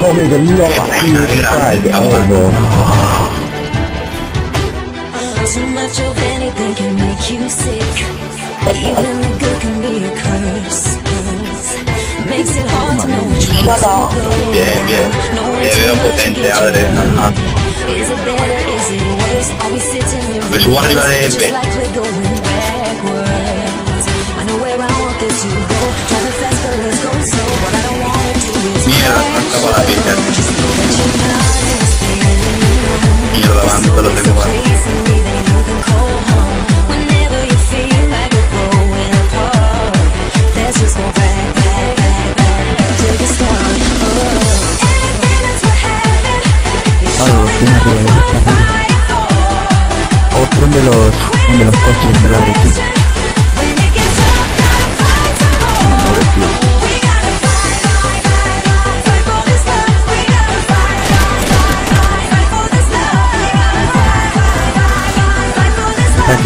me the lock inside the elbow. Too much of anything can make you sick. Even the good can be a curse. Makes it hard to know which way to go. Veo potente ahora. Is it better? Is it worse? Are we sitting here Pues igual arriba de just like we're going backwards? I know where I want this to go. Driving fast, but let's go slow. What I don't want to do is Acaba la pista. just know that you're not understanding. Y yo lavando lo tengo mal. Whenever you feel like we're growing apart, let's just go back to the start. Anything that's what happened, you're showing up what I'm fighting for. Otro de los coches de la derecha. When it gets tough, gotta fight some more. We gotta fight for this love. We gotta fight for this love. Fight for this love.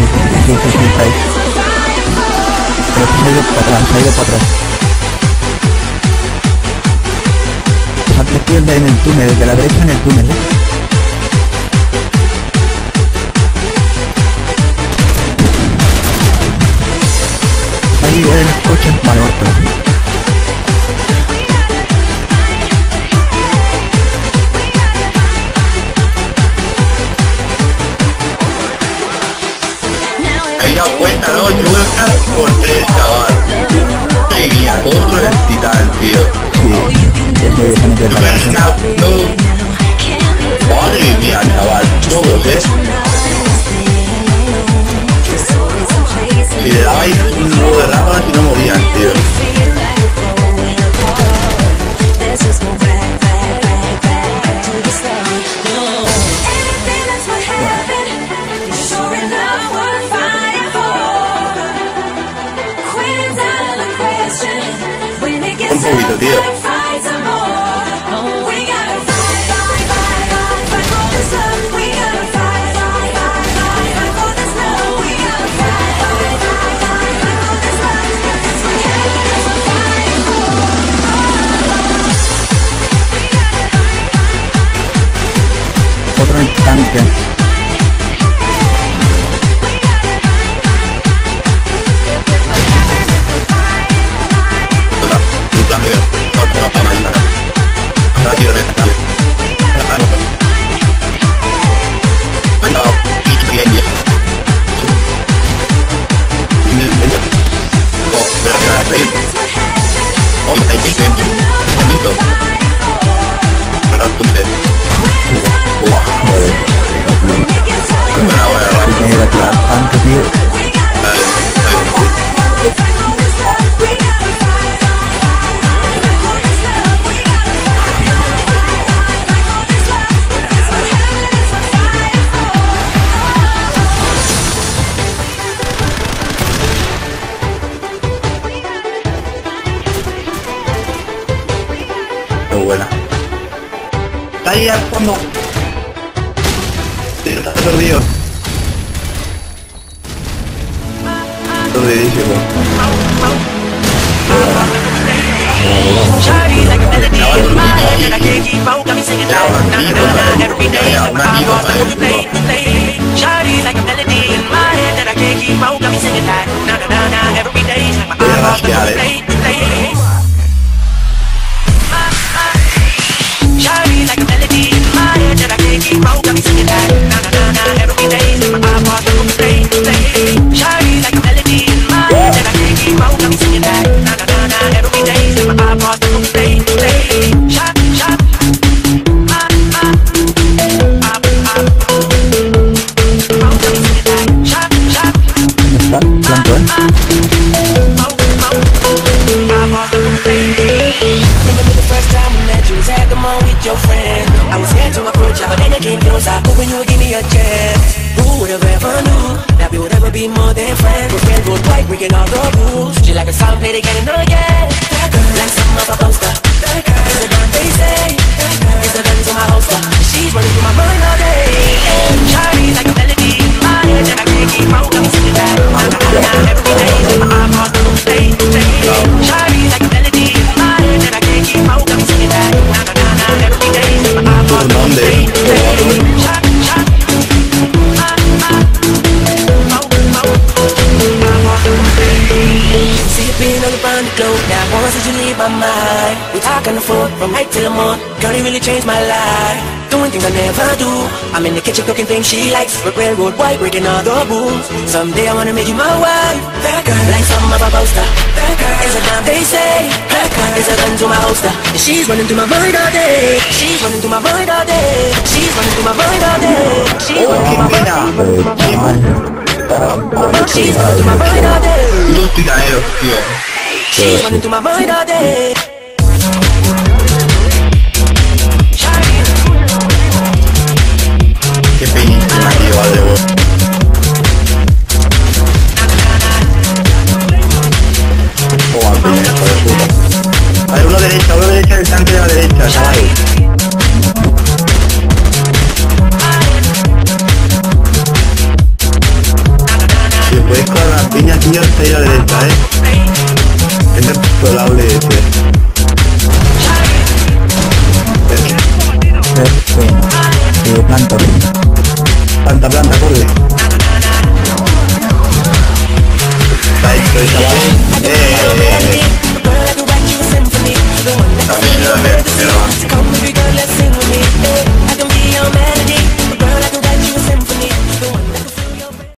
Pero se ha ido para atrás. A la izquierda en el túnel, de la derecha en el túnel. Ahí el coche vale otro. Ahí da cuenta, ¿no? Yo voy a estar por 3, chaval. Ay, mía, otro es el titán, tío. Sí, ese de San de No. Madre mía, chaval. Todos, Si le dabais un nudo de ráfagas y no morían, tío. Un poquito, tío. otro en tanque. Buena. Está ahí al fondo. Sí, está perdido. Perdidísimo. Your friend, I was scared to approach her, but then I came closer, hoping you would give me a chance. Who would have ever knew that we would ever be more than friends? We're friends, both white, breaking all the rules. She like a song, play again and again. Like some other poster. It's a gun, they say. It's a gun to my holster. She's running through my mind all day. Shawty's like a melody in my head that I can't keep out. I'm singing that. Every day, my iPod don't stay. Shawty's like a melody in my head that I can't keep out. I'm singing that. Every read my mind. We talk on the phone from night till the morning. Girl, you really changed my life. Doing things I never do. I'm in the kitchen cooking things she likes. But railroad white, breaking all the rules. Someday I wanna make you my wife. That girl, like something of a poster. That girl is a damn they say. That girl is a gun to my holster. And she's running through my mind all day. She's running through my mind all day. She's running through my mind all day. She's running through my mind all day. She's running through my mind all day. Lúcida, tío. She's running through my mind all day. Qué penísima, tío, vale, vos. Joder, peña, hijo de puta. Vale, uno derecha del tanque de la derecha, chaval. Si puedes con la piña, tío, está ahí a la derecha, Es el pistolable ese. Planta. Planta, corre. Está hecho esa